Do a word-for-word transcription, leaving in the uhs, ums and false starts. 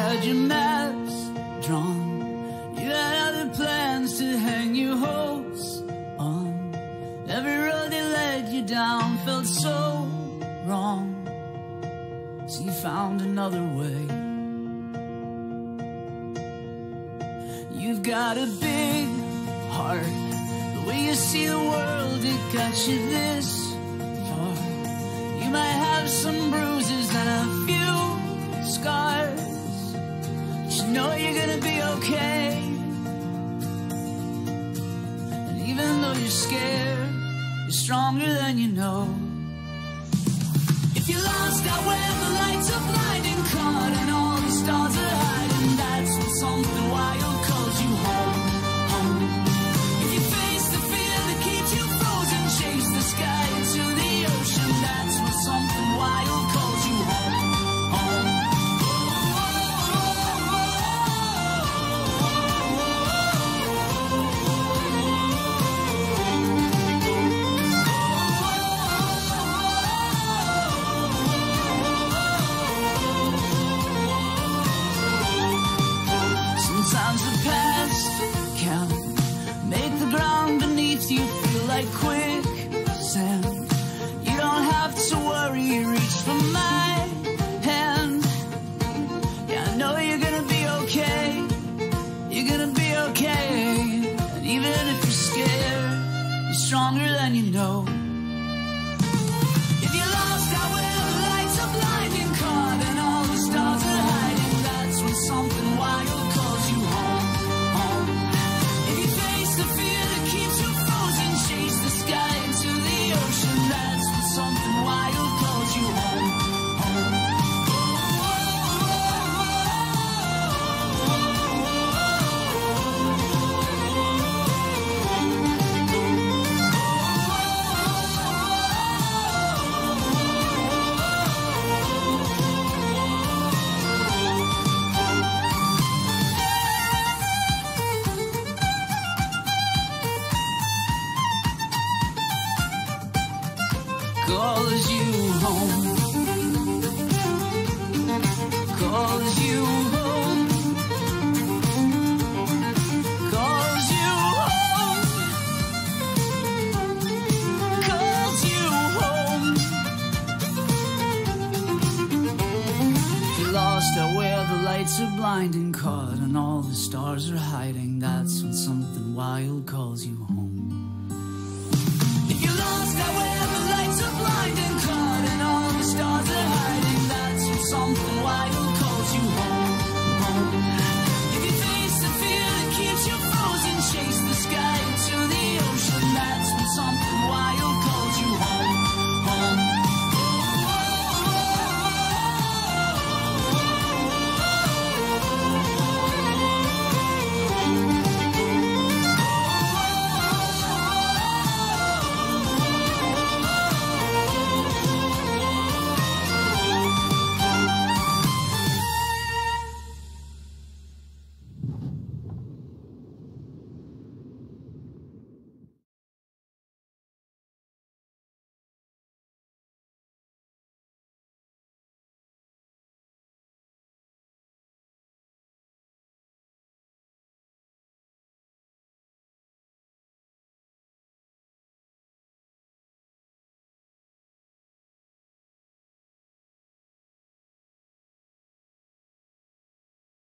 had your maps drawn, you had other plans to hang your hopes on. Every road that led you down felt so wrong, so you found another way. You've got a big heart, the way you see the world, it got you this far. You might have some bruises and a few scars, but you know you're gonna be okay. And even though you're scared, you're stronger than you know. If you're lost out where the lights are blinding, caught and all the stars are hiding, that's when something wild calls you home, home. If you face the fear that keeps you frozen, chase the sky into the ocean, that's when something wild calls you home, home. Sometimes the past can make the ground beneath you feel like quicksand. You don't have to worry, reach for my hand. Yeah, I know you're gonna be okay. You're gonna be okay. And even if you're scared, you're stronger than you know. If you're lost out where the lights are blinding, caught and all the stars are hiding, that's when something wild calls you home, home. If you face the fear that keeps you frozen, chase the sky into the ocean, that's when something wild calls you home, home. Calls you home, calls you home, calls you home, calls you home. You're lost out where the lights are blinding, caught and all the stars are hiding, that's when something wild calls you home. If you're lost out where